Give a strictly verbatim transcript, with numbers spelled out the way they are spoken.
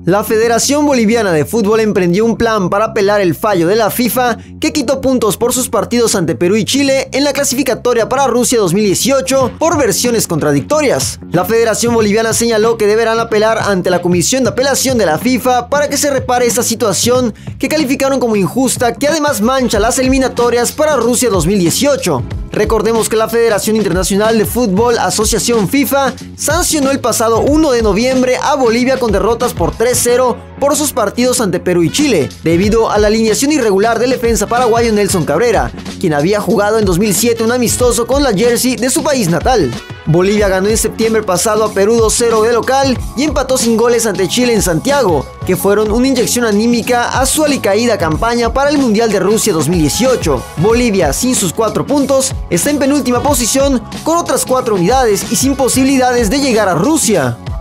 La Federación Boliviana de Fútbol emprendió un plan para apelar el fallo de la FIFA que quitó puntos por sus partidos ante Perú y Chile en la clasificatoria para Rusia dos mil dieciocho por versiones contradictorias. La Federación Boliviana señaló que deberán apelar ante la Comisión de Apelación de la FIFA para que se repare esta situación que calificaron como injusta, que además mancha las eliminatorias para Rusia dos mil dieciocho. Recordemos que la Federación Internacional de Fútbol, Asociación FIFA, sancionó el pasado uno de noviembre a Bolivia con derrotas por tres cero por sus partidos ante Perú y Chile, debido a la alineación irregular del defensa paraguayo Nelson Cabrera, quien había jugado en dos mil siete un amistoso con la jersey de su país natal. Bolivia ganó en septiembre pasado a Perú dos cero de local y empató sin goles ante Chile en Santiago, que fueron una inyección anímica a su alicaída campaña para el Mundial de Rusia dos mil dieciocho. Bolivia, sin sus cuatro puntos, está en penúltima posición con otras cuatro unidades y sin posibilidades de llegar a Rusia.